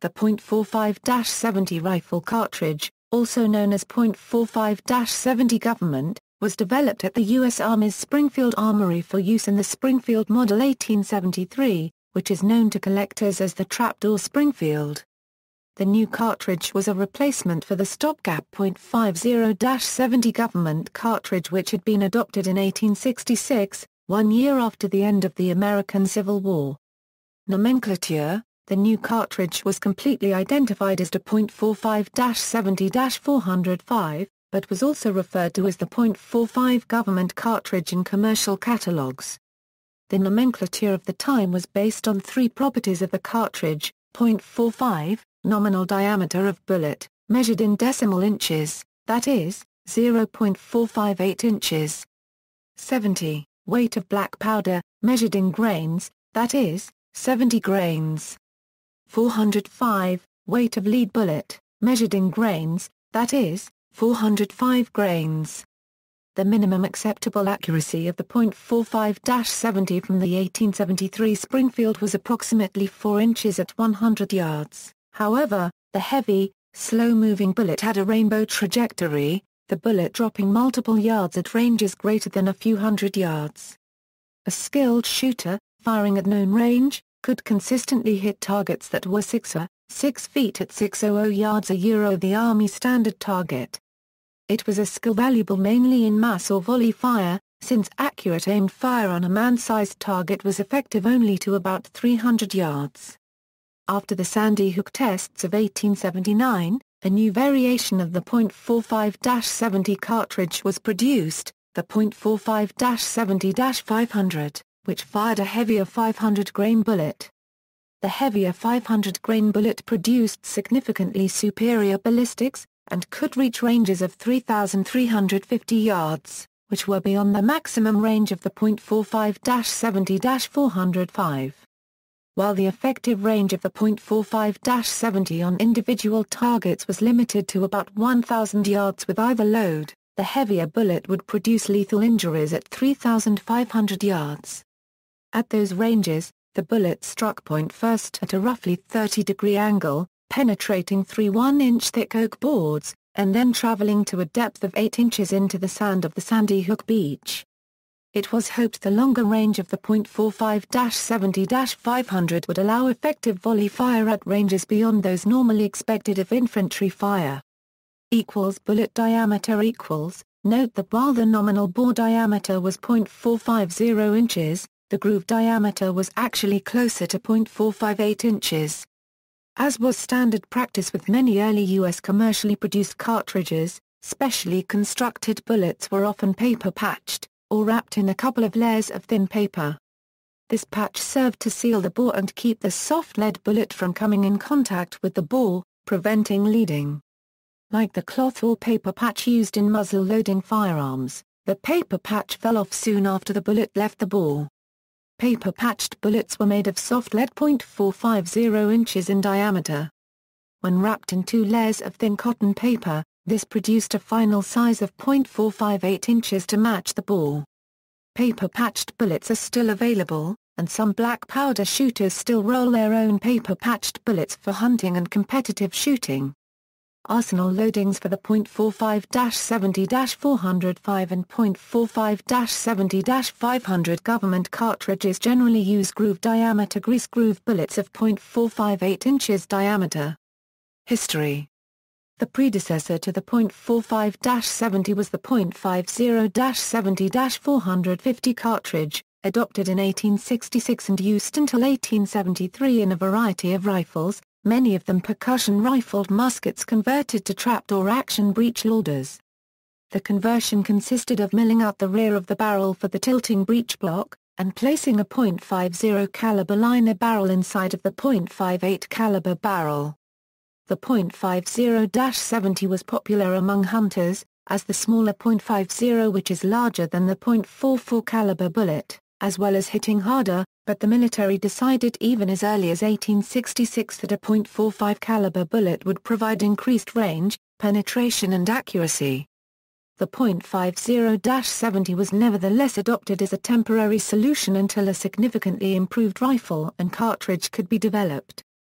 The .45-70 rifle cartridge, also known as .45-70 Government, was developed at the U.S. Army's Springfield Armory for use in the Springfield Model 1873, which is known to collectors as the Trapdoor Springfield. The new cartridge was a replacement for the stopgap .50-70 Government cartridge which had been adopted in 1866, 1 year after the end of the American Civil War. Nomenclature: the new cartridge was completely identified as the .45-70-405, but was also referred to as the .45 Government cartridge in commercial catalogs. The nomenclature of the time was based on three properties of the cartridge: .45, nominal diameter of bullet, measured in decimal inches, that is, 0.458 inches. 70, weight of black powder, measured in grains, that is, 70 grains. 405, weight of lead bullet, measured in grains, that is, 405 grains. The minimum acceptable accuracy of the .45-70 from the 1873 Springfield was approximately 4 inches at 100 yards. However, the heavy, slow-moving bullet had a rainbow trajectory, the bullet dropping multiple yards at ranges greater than a few hundred yards. A skilled shooter, firing at known range, could consistently hit targets that were 6 feet at 600 yards the Army standard target. It was a skill valuable mainly in mass or volley fire, since accurate aimed fire on a man-sized target was effective only to about 300 yards. After the Sandy Hook tests of 1879, a new variation of the .45-70 cartridge was produced, the .45-70-500, which fired a heavier 500-grain bullet. The heavier 500-grain bullet produced significantly superior ballistics, and could reach ranges of 3,350 yards, which were beyond the maximum range of the .45-70-405. While the effective range of the .45-70 on individual targets was limited to about 1,000 yards with either load, the heavier bullet would produce lethal injuries at 3,500 yards. At those ranges, the bullet struck point first at a roughly 30-degree angle, penetrating 3 1-inch thick oak boards, and then traveling to a depth of 8 inches into the sand of the Sandy Hook beach. It was hoped the longer range of the .45-70-500 would allow effective volley fire at ranges beyond those normally expected of infantry fire. Bullet diameter equals. Note that while the nominal bore diameter was .450 inches, the groove diameter was actually closer to .458 inches. As was standard practice with many early U.S. commercially produced cartridges, specially constructed bullets were often paper-patched, or wrapped in a couple of layers of thin paper. This patch served to seal the bore and keep the soft lead bullet from coming in contact with the bore, preventing leading. Like the cloth or paper patch used in muzzle-loading firearms, the paper patch fell off soon after the bullet left the bore. Paper-patched bullets were made of soft lead .450 inches in diameter. When wrapped in 2 layers of thin cotton paper, this produced a final size of .458 inches to match the bore. Paper-patched bullets are still available, and some black powder shooters still roll their own paper-patched bullets for hunting and competitive shooting. Arsenal loadings for the .45-70-405 and .45-70-500 government cartridges generally use groove diameter grease groove bullets of .458 inches diameter. History. The predecessor to the .45-70 was the .50-70-450 cartridge, adopted in 1866 and used until 1873 in a variety of rifles, many of them percussion-rifled muskets converted to trapdoor action breech loaders. The conversion consisted of milling out the rear of the barrel for the tilting breech block, and placing a .50 caliber liner barrel inside of the .58 caliber barrel. The .50-70 was popular among hunters, as the smaller .50, which is larger than the .44 caliber bullet, as well as hitting harder, but the military decided even as early as 1866 that a .45 caliber bullet would provide increased range, penetration and accuracy. The .50-70 was nevertheless adopted as a temporary solution until a significantly improved rifle and cartridge could be developed.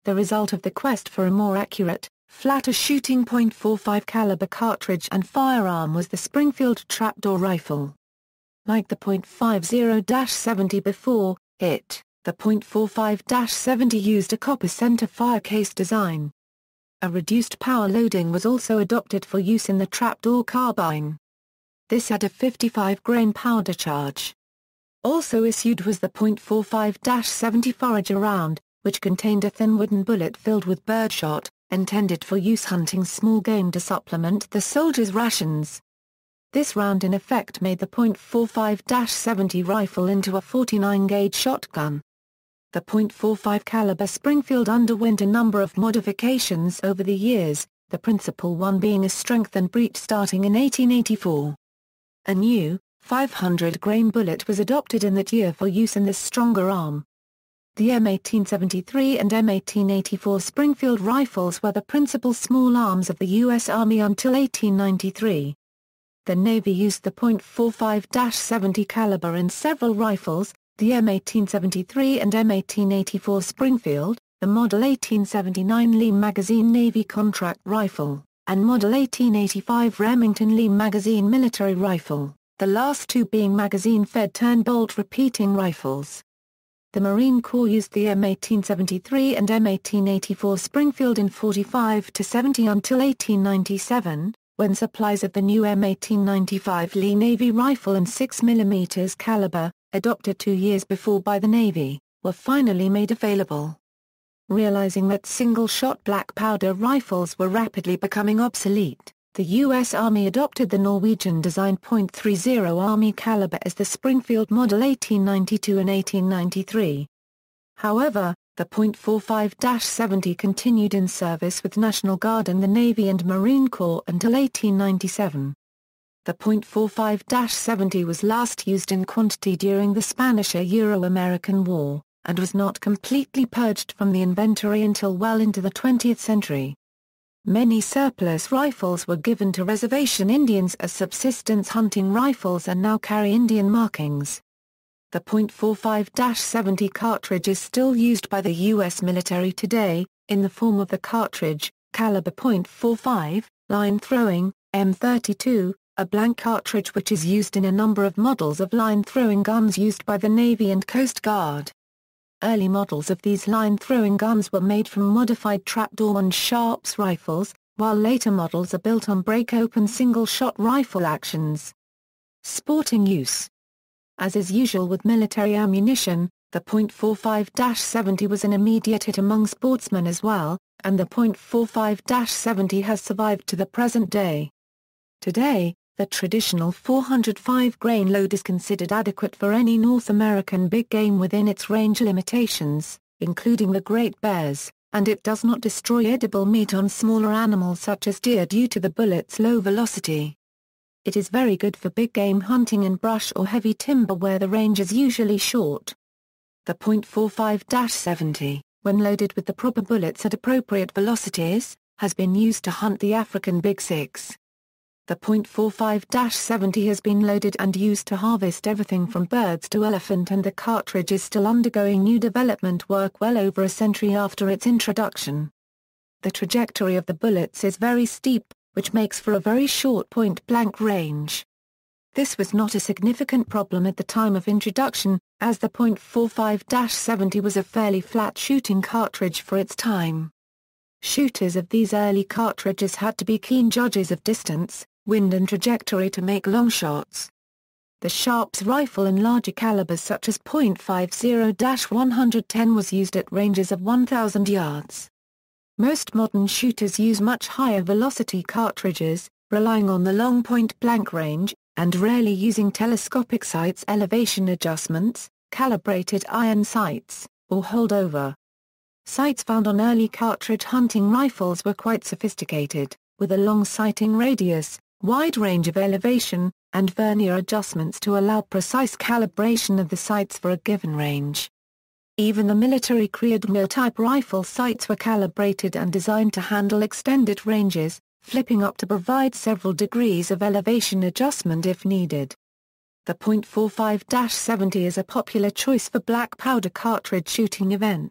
the result of the quest for a more accurate, flatter shooting .45 caliber cartridge and firearm was the Springfield trapdoor rifle. Like the .50-70 before it, the .45-70 used a copper center fire case design. A reduced power loading was also adopted for use in the trapdoor carbine. This had a 55-grain powder charge. Also issued was the .45-70 Forager round, which contained a thin wooden bullet filled with birdshot, intended for use hunting small game to supplement the soldiers' rations. This round in effect made the .45-70 rifle into a 49-gauge shotgun. The .45 caliber Springfield underwent a number of modifications over the years, the principal one being a strengthened breech starting in 1884. A new, 500-grain bullet was adopted in that year for use in this stronger arm. The M1873 and M1884 Springfield rifles were the principal small arms of the U.S. Army until 1893. The Navy used the .45-70 caliber in several rifles, the M1873 and M1884 Springfield, the Model 1879 Lee Magazine Navy contract rifle, and Model 1885 Remington Lee Magazine military rifle, the last two being magazine-fed turn-bolt repeating rifles. The Marine Corps used the M1873 and M1884 Springfield in 45-70 until 1897, when supplies of the new M1895 Lee Navy rifle and 6mm caliber, adopted 2 years before by the Navy, were finally made available. Realizing that single-shot black powder rifles were rapidly becoming obsolete, the U.S. Army adopted the Norwegian-designed .30 Army caliber as the Springfield Model 1892 and 1893. However, the .45-70 continued in service with National Guard in the Navy and Marine Corps until 1897. The .45-70 was last used in quantity during the Spanish-Euro-American War, and was not completely purged from the inventory until well into the 20th century. Many surplus rifles were given to reservation Indians as subsistence hunting rifles and now carry Indian markings. The .45-70 cartridge is still used by the U.S. military today, in the form of the cartridge, caliber .45, line throwing, M32, a blank cartridge which is used in a number of models of line throwing guns used by the Navy and Coast Guard. Early models of these line-throwing guns were made from modified trapdoor and Sharps rifles, while later models are built on break-open single-shot rifle actions. Sporting use. As is usual with military ammunition, the .45-70 was an immediate hit among sportsmen as well, and the .45-70 has survived to the present day. Today, the traditional 405-grain load is considered adequate for any North American big game within its range limitations, including the great bears, and it does not destroy edible meat on smaller animals such as deer due to the bullet's low velocity. It is very good for big game hunting in brush or heavy timber where the range is usually short. The .45-70, when loaded with the proper bullets at appropriate velocities, has been used to hunt the African Big Six. The .45-70 has been loaded and used to harvest everything from birds to elephant, and the cartridge is still undergoing new development work well over a century after its introduction. The trajectory of the bullets is very steep, which makes for a very short point-blank range. This was not a significant problem at the time of introduction, as the .45-70 was a fairly flat shooting cartridge for its time. Shooters of these early cartridges had to be keen judges of distance, wind and trajectory to make long shots. The Sharps rifle in larger calibers such as .50-110 was used at ranges of 1,000 yards. Most modern shooters use much higher velocity cartridges, relying on the long point-blank range, and rarely using telescopic sights, elevation adjustments, calibrated iron sights, or holdover. Sights found on early cartridge hunting rifles were quite sophisticated, with a long sighting radius, wide range of elevation, and vernier adjustments to allow precise calibration of the sights for a given range. Even the military Creedmoor-type rifle sights were calibrated and designed to handle extended ranges, flipping up to provide several degrees of elevation adjustment if needed. The .45-70 is a popular choice for black powder cartridge shooting events.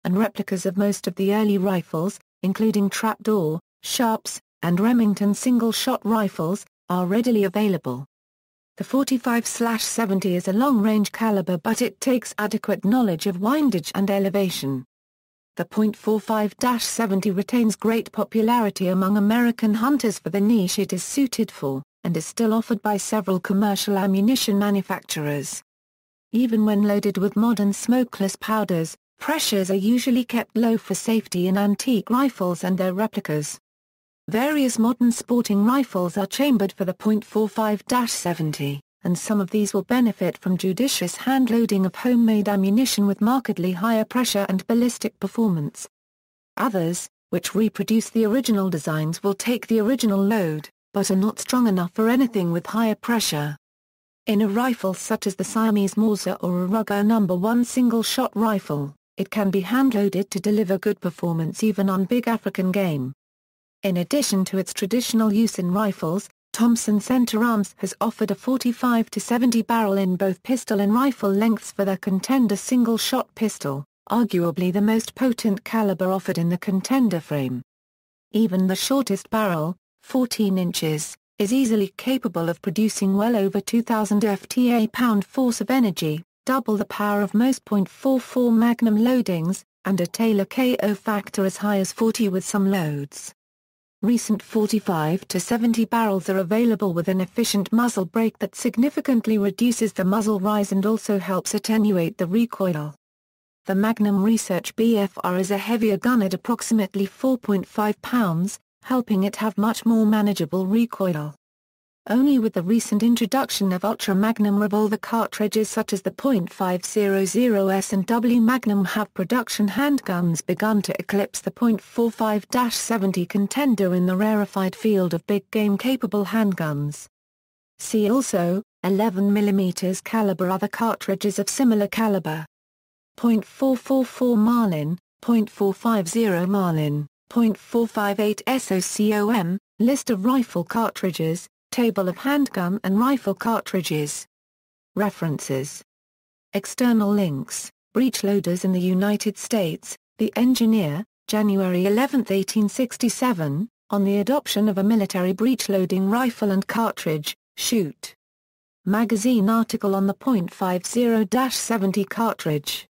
and replicas of most of the early rifles, including trapdoor, Sharps, and Remington single-shot rifles, are readily available. The 45/70 is a long-range caliber, but it takes adequate knowledge of windage and elevation. The .45-70 retains great popularity among American hunters for the niche it is suited for, and is still offered by several commercial ammunition manufacturers. Even when loaded with modern smokeless powders, pressures are usually kept low for safety in antique rifles and their replicas. Various modern sporting rifles are chambered for the .45-70, and some of these will benefit from judicious hand-loading of homemade ammunition with markedly higher pressure and ballistic performance. Others, which reproduce the original designs, will take the original load, but are not strong enough for anything with higher pressure. In a rifle such as the Siamese Mauser or a Ruger No. 1 single-shot rifle, it can be hand-loaded to deliver good performance even on big African game. In addition to its traditional use in rifles, Thompson Center Arms has offered a 45-70 barrel in both pistol and rifle lengths for their Contender single-shot pistol, arguably the most potent caliber offered in the Contender frame. Even the shortest barrel, 14 inches, is easily capable of producing well over 2,000 FTA pound-force of energy, double the power of most .44 Magnum loadings, and a Taylor KO factor as high as 40 with some loads. Recent 45-70 barrels are available with an efficient muzzle brake that significantly reduces the muzzle rise and also helps attenuate the recoil. The Magnum Research BFR is a heavier gun at approximately 4.5 pounds, helping it have much more manageable recoil. Only with the recent introduction of Ultra Magnum revolver cartridges such as the .500S and W Magnum have production handguns begun to eclipse the .45-70 Contender in the rarefied field of big game-capable handguns. See also, 11mm caliber. Other cartridges of similar caliber. .444 Marlin, .450 Marlin, .458 SOCOM, List of rifle cartridges, Table of handgun and rifle cartridges. References. External links, Breech loaders in the United States, The Engineer, January 11, 1867, on the adoption of a military breech-loading rifle and cartridge, Shoot. Magazine article on the .50-70 cartridge.